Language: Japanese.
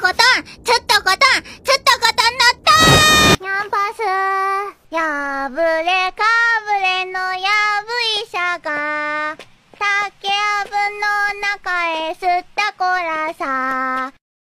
コトン、つっとコトン、つっとコトンのトーン。ニャンパス、やぶれかぶれのやぶ医者が、竹やぶの中へ吸ったこらさ。